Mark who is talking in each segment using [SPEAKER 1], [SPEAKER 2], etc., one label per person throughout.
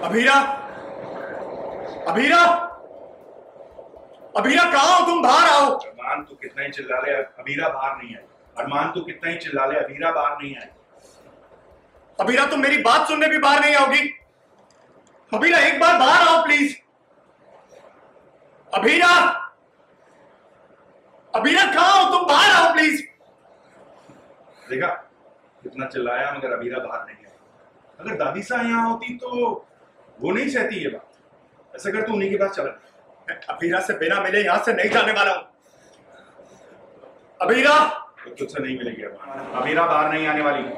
[SPEAKER 1] अभीरा, अभीरा, अभीरा कहाँ हो तुम? बाहर आओ।
[SPEAKER 2] अरमान तू कितना ही चिल्ला ले, अभीरा बाहर नहीं आई। अरमान तू कितना ही चिल्ला ले, अभीरा बाहर नहीं आई।
[SPEAKER 1] अभीरा तुम मेरी बात सुनने भी बाहर नहीं आओगी? अभीरा एक बार बाहर आओ प्लीज। अभीरा, अभीरा कहाँ हो तुम? बाहर आओ प्लीज।
[SPEAKER 2] देखा कितना चिल्लाया मगर अभीरा बाहर नहीं आई। अगर दादी सा यहाँ होती तो वो नहीं सहती ये बात। ऐसा कर तू उन्हीं के पास चला।
[SPEAKER 1] मैं अभीरा से बिना मिले यहां से नहीं जाने वाला हूं। अभीरा
[SPEAKER 2] तो तुझसे नहीं मिलेगी अरमान। अभीरा बाहर नहीं आने वाली।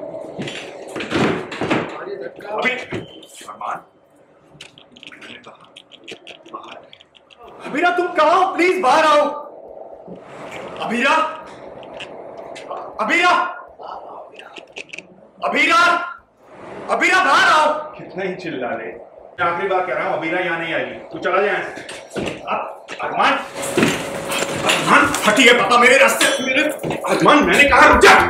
[SPEAKER 2] अरमान मैंने कहा बाहर।
[SPEAKER 1] अभीरा तुम कहाँ हो? प्लीज बाहर आओ। अभीरा, अभीरा, अभीरा, अभीरा बाहर आओ।
[SPEAKER 2] कितना ही चिल्ला ले। मैं आखिरी बार कह रहा हूँ, अभीरा यहाँ नहीं आएगी। तू चला जाए। अरमान, अरमान हटिए पापा मेरे रास्ते। अरमान मैंने कहा रुक जा।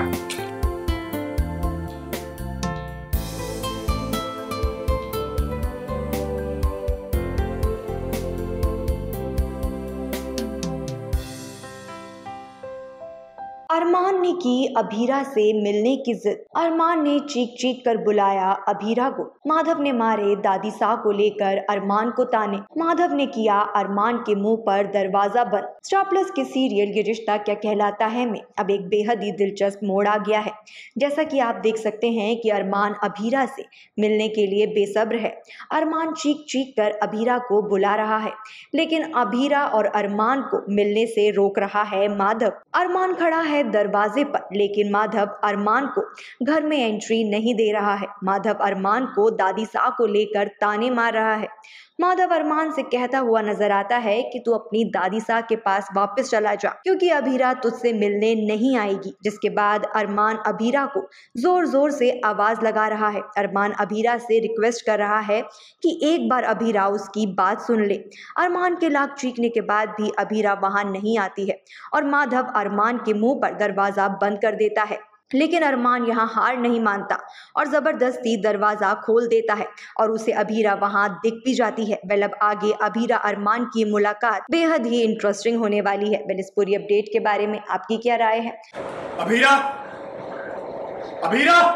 [SPEAKER 3] अरमान ने की अभीरा से मिलने की जिद। अरमान ने चीख चीख कर बुलाया अभीरा को। माधव ने मारे दादी सा को लेकर अरमान को ताने। माधव ने किया अरमान के मुंह पर दरवाजा बंद। स्टार प्लस के सीरियल ये रिश्ता क्या कहलाता है में अब एक बेहद ही दिलचस्प मोड़ आ गया है। जैसा कि आप देख सकते हैं कि अरमान अभीरा से मिलने के लिए बेसब्र है। अरमान चीख चीख कर अभीरा को बुला रहा है, लेकिन अभीरा और अरमान को मिलने से रोक रहा है माधव। अरमान खड़ा है दरवाजे पर, लेकिन माधव अरमान को घर में एंट्री नहीं दे रहा है। माधव अरमान को दादी सा को लेकर ताने मार रहा है। माधव अरमान से कहता हुआ नजर आता है कि तू अपनी दादी सा के पास वापस चला जा, क्योंकि अभीरा तुझसे मिलने नहीं आएगी। जिसके बाद अरमान अभीरा को जोर जोर से आवाज लगा रहा है। अरमान अभीरा से रिक्वेस्ट कर रहा है कि एक बार अभीरा उसकी बात सुन ले। अरमान के लाख चीखने के बाद भी अभीरा वहां नहीं आती है और माधव अरमान के मुंह पर दरवाजा बंद कर देता है। लेकिन अरमान यहाँ हार नहीं मानता और जबरदस्ती दरवाजा खोल देता है और उसे अभीरा वहां दिख भी जाती है। वेल अब आगे अभीरा अरमान की मुलाकात बेहद ही इंटरेस्टिंग होने वाली है। वेल इस पूरी अपडेट के बारे में आपकी क्या राय है?
[SPEAKER 1] अभीरा, अभीरा,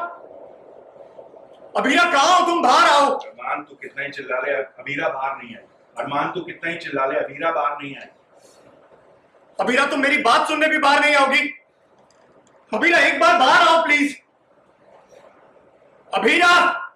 [SPEAKER 1] अभीरा कहाँ हो तुम? बाहर आओ।
[SPEAKER 2] अरमान तू कितना ही चिल्ला ले, अभीरा बाहर नहीं आई। अरमान तू कितना ही चिल्ला ले, अभीरा बाहर नहीं आई।
[SPEAKER 1] अभीरा तुम मेरी बात सुनने भी बाहर नहीं आओगी? अभीरा एक बार बाहर आओ प्लीज। अभीरा,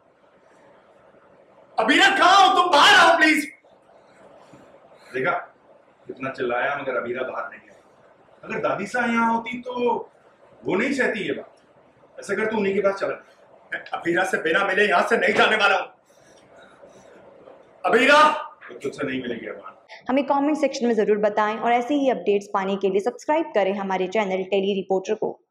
[SPEAKER 1] अभीरा कहाँ हो तुम? बाहर आओ प्लीज।
[SPEAKER 2] देखा कितना चिल्लाया मगर अभीरा बाहर नहीं आई। अगर दादी सा यहाँ होती तो वो नहीं सहती ये बात। ऐसा कर तू उन्हीं के पास चला।
[SPEAKER 1] मैं अभीरा से बिना मिले यहां से नहीं जाने वाला हूं। अभीरा
[SPEAKER 2] तो तुझसे नहीं मिलेगी अरमान।
[SPEAKER 3] हमें कमेंट सेक्शन में जरूर बताएं और ऐसे ही अपडेट्स पाने के लिए सब्सक्राइब करें हमारे चैनल टेली रिपोर्टर को।